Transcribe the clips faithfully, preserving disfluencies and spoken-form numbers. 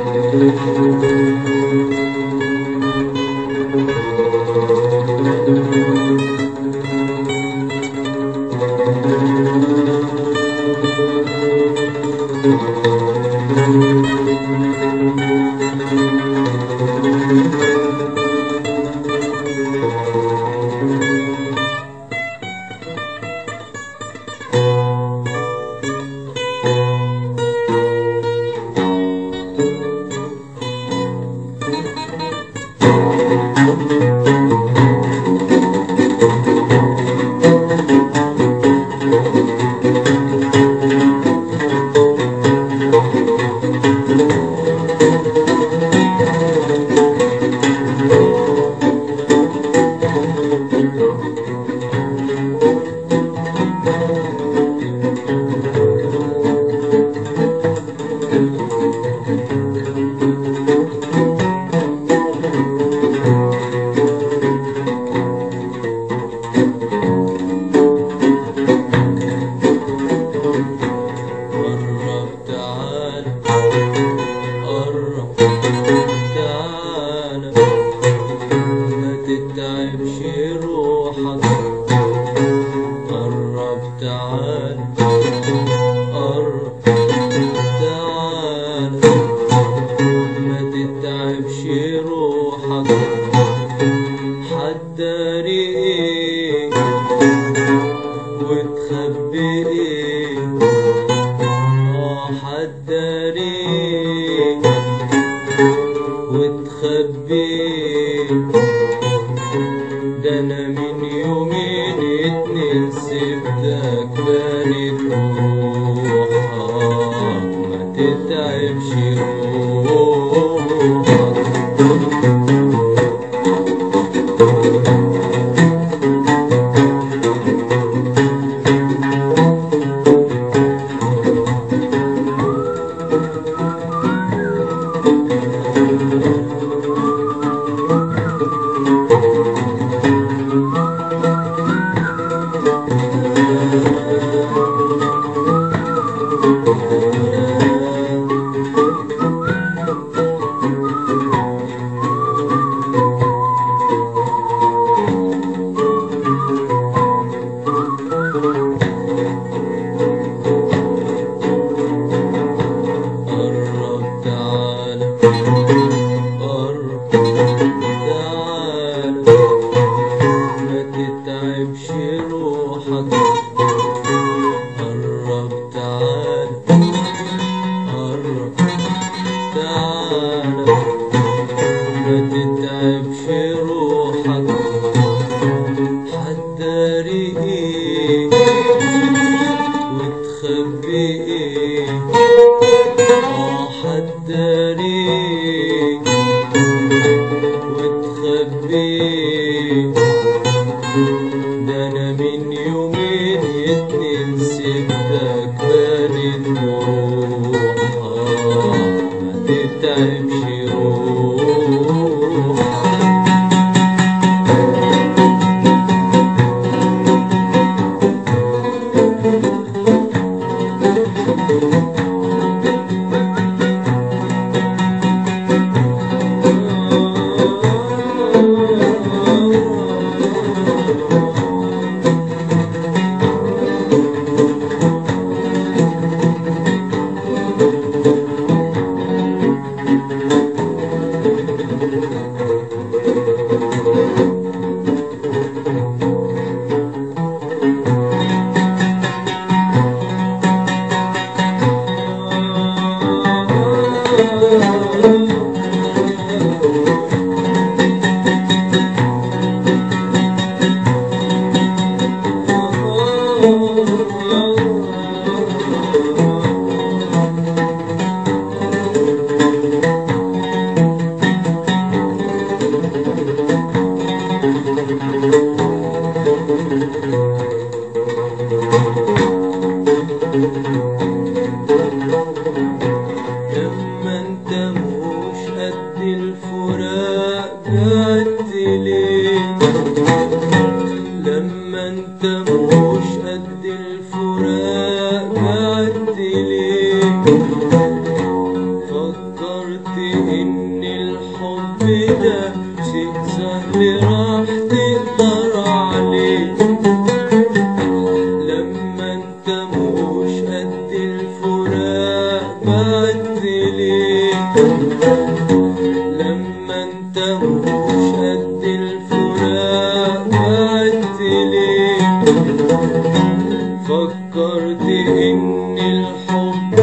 فكرت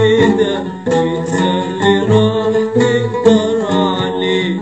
كده شيء سهل راح تقدر عليه.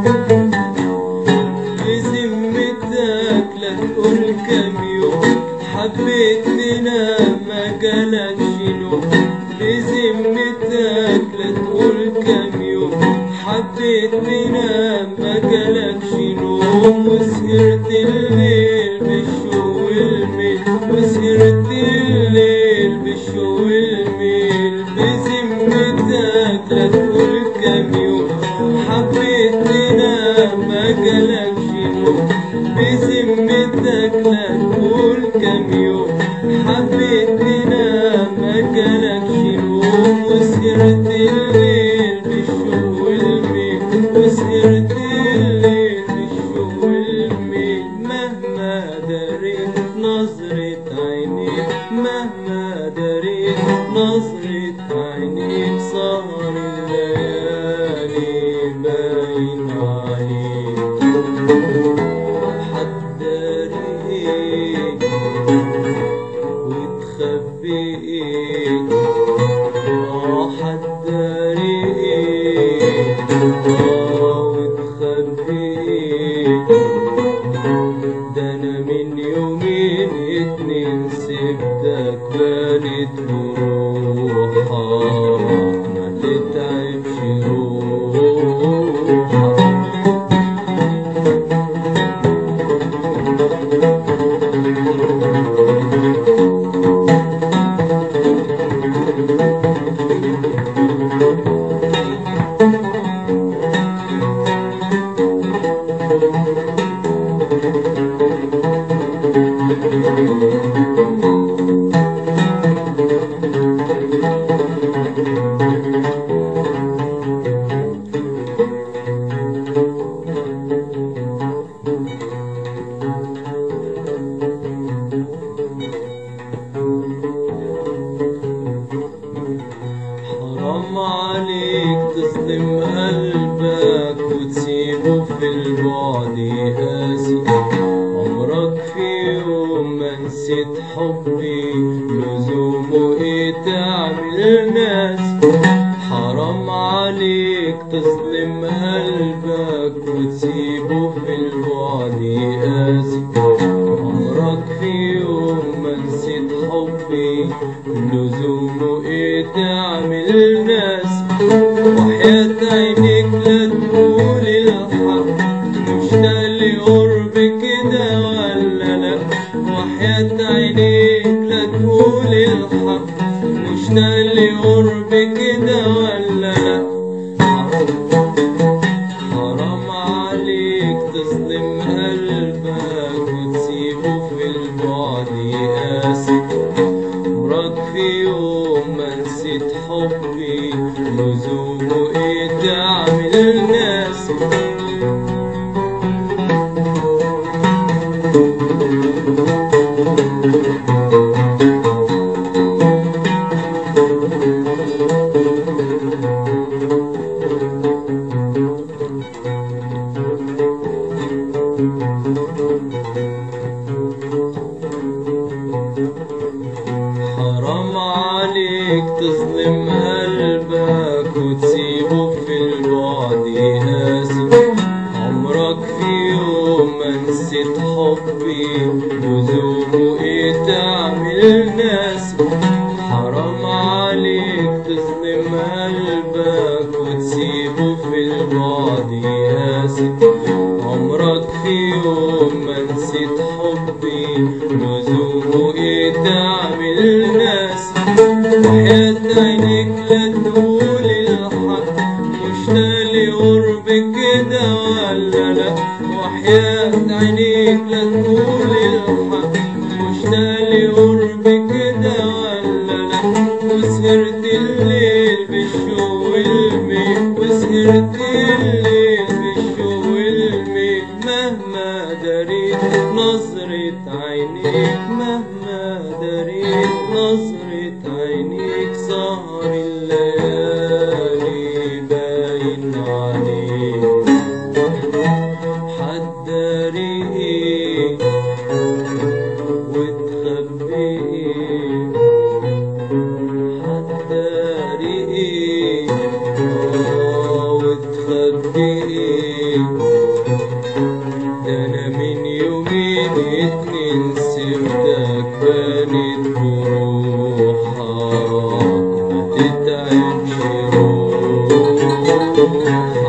بذمتك لا تقول كام يوم حبيتنا ما جالكش نوم. بذمتك لا تقول كام يوم حبيتنا ما جالكش نوم. وسهرت الليل بالشوق والميل، وسهرت الليل بالشوق والميل. بذمتك لا تقول كام يوم حبيتنا ما جالكش نوم. بذمتك لا تقول كام يوم حبيتنا ما جالكش نوم. وسهرت الليل بالشوق والميل، وسهرت الليل بالشوق والميل. مهما دريت نظرة عينيك، مهما دريت نظرة عينيك سهر الليالي باين عليك. حتداريك وتخبيك، اه حتداريك اه وتخبيك. ده انا من يومين اتنين سبتك بانت بروحك ما تتعبش روحك. حرام عليك تظلم قلبك وتسيبه في البعد يقاسي. عمرك في يوم ما نسيت حبي، لزومه ايه تعمل ناسي. حرام عليك تظلم قلبك وتسيبه في البعد يقاسي. عمرك في يوم ما نسيت حبي، لزومه ايه تعمل ناس. وحياة عينيك لا تقول الحق، مشتاق لقرب كده ولا لا. وحياة عينيك لا تقول الحق، مشتاق لقرب كده ولا لا. حرام عليك تظلم قلبك وتسيبه في البعد يقاسي. عمرك في يوم ما نسيت حبي، لزومه ايه تعمل الناس. حرام عليك تظلم قلبك وتسيبه في البعد يقاسي. عمرك في يوم ما نسيت حبي، لزومه ايه تعمل ناس. حرام عليك تظلم قلبك وتسيبه في البعد يقاسي. عمرك في يوم ما نسيت حبي، لزومه ايه تعمل ناس. وحياة عينيك لا تقول الحق، مشتاق لقرب كده ولا لا. وحياة عينيك لا تقول الحق، مشتاق لقرب كده ولا لا. وسهرت الليل بالشوق والميل، وسهرت الليل بالشوق والميل. مهما دريت نظرة عينيك، مهما دريت نظرة عينيك سهر الليالي باين عليك. حتداريك وتخبيك، حتداريك عيني روح